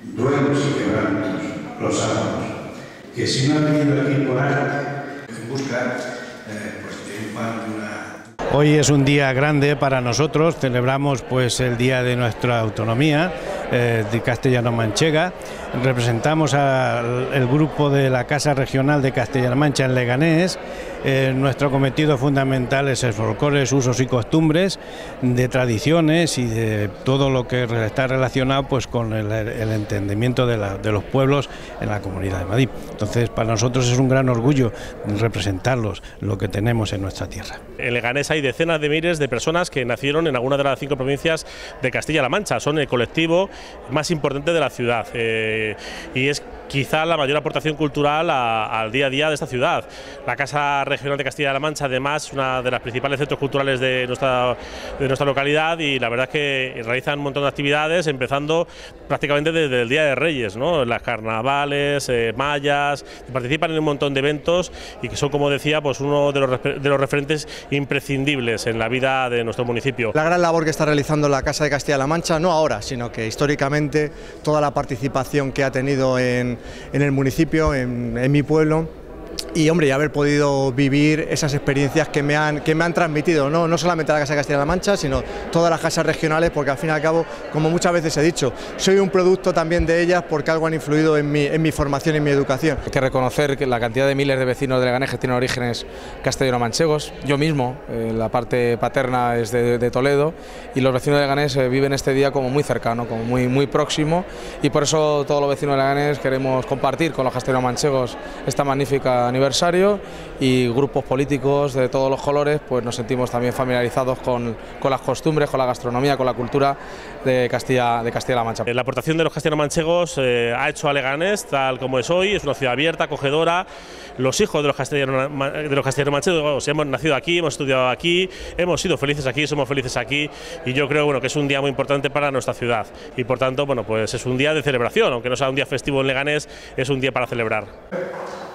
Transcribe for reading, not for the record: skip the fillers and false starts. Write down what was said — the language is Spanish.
duelos y quebrantos, los sábados, que si no han venido aquí por arte, en busca pues de un pan de una... Hoy es un día grande para nosotros, celebramos pues el día de nuestra autonomía de castellano-manchega. Representamos al grupo de la Casa Regional de Castilla-La Mancha en Leganés. Nuestro cometido fundamental es el folclore, usos y costumbres, de tradiciones y de todo lo que está relacionado pues con el entendimiento de los pueblos en la Comunidad de Madrid. Entonces, para nosotros es un gran orgullo representarlos, lo que tenemos en nuestra tierra. En Leganés hay decenas de miles de personas que nacieron en alguna de las 5 provincias de Castilla-La Mancha. Son el colectivo más importante de la ciudad y es quizá la mayor aportación cultural al día a día de esta ciudad. La Casa Regional de Castilla-La Mancha, además, es una de las principales centros culturales de nuestra localidad, y la verdad es que realizan un montón de actividades, empezando prácticamente desde el Día de Reyes, ¿no? Las carnavales, mallas, participan en un montón de eventos y que son, como decía, pues uno de los referentes imprescindibles en la vida de nuestro municipio. La gran labor que está realizando la Casa de Castilla-La Mancha, no ahora, sino que históricamente toda la participación que ha tenido en el municipio, en mi pueblo, y hombre, y haber podido vivir esas experiencias que me han transmitido, no solamente la Casa de Castilla-La Mancha, sino todas las casas regionales, porque al fin y al cabo, como muchas veces he dicho, soy un producto también de ellas porque algo han influido en mi formación y en mi educación. Hay que reconocer que la cantidad de miles de vecinos de Leganés que tienen orígenes castellano-manchegos. Yo mismo, la parte paterna es de Toledo, y los vecinos de Leganés viven este día como muy cercano, como muy próximo, y por eso todos los vecinos de Leganés queremos compartir con los castellano-manchegos esta magnífica aniversario, y grupos políticos de todos los colores pues nos sentimos también familiarizados con las costumbres, con la gastronomía, con la cultura de Castilla-La Mancha. La aportación de los castellano-manchegos ha hecho a Leganés tal como es hoy. Es una ciudad abierta, acogedora. Los hijos de los castellano-manchegos hemos nacido aquí, hemos estudiado aquí, hemos sido felices aquí, somos felices aquí, y yo creo que es un día muy importante para nuestra ciudad, y por tanto pues es un día de celebración, aunque no sea un día festivo en Leganés, es un día para celebrar.